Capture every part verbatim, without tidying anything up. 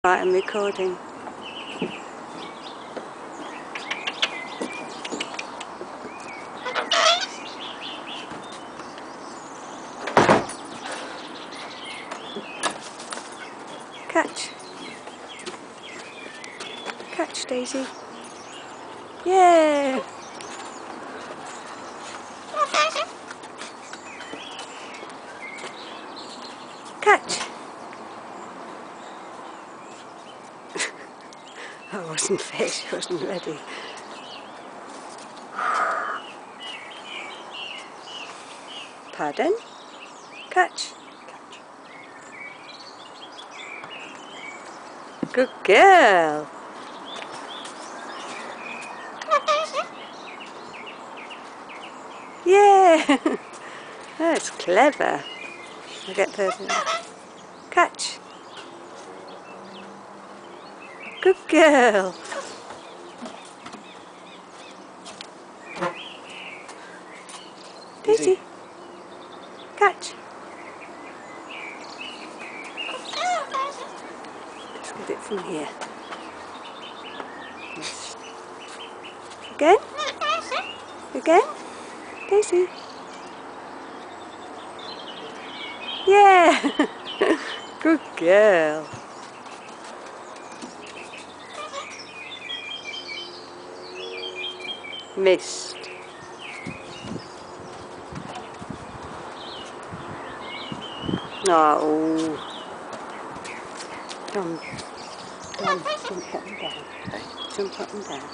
Right, I'm recording. Catch. Catch, Daisy. Yeah! Catch. I wasn't fish, I wasn't ready. Pardon? Catch. Good girl. Yeah! That's clever. I'll get further. Catch. Good girl. Daisy. Catch. Let's get it from here. Yes. Again? Again? Daisy. Yeah! Good girl. Missed. Oh. Jump. Jump, jump up and down. Jump up and down.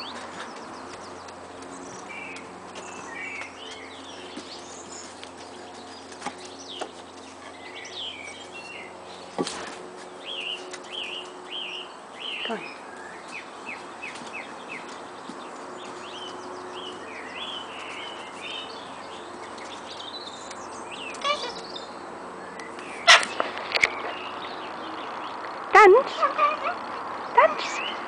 Go on. Dance? Dance?